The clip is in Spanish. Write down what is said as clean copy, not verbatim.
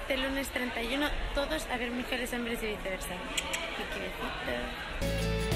este lunes 31, todos a ver Mujeres, Hombres y Viceversa. Y qué besito.